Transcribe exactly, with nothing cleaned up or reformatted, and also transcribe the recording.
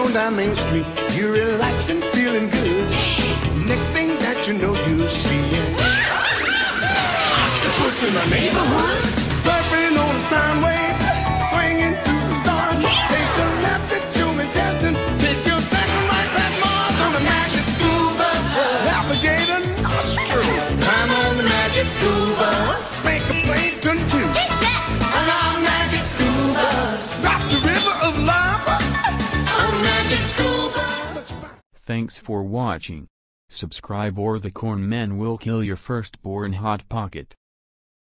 on down Main Street, you're relaxed and feeling good. Next thing that you know, you see it. Octopus in the neighborhood, surfing on the sine wave, swinging through the stars. Take a left at human testing, pick your second right past Mars on the magic scuba. Alligator nostril, climb on the magic scuba. Spank a plankton too. On our magic scuba, drop the river of lava. On magic scuba. Thanks for watching. Subscribe or the corn man will kill your firstborn hot pocket.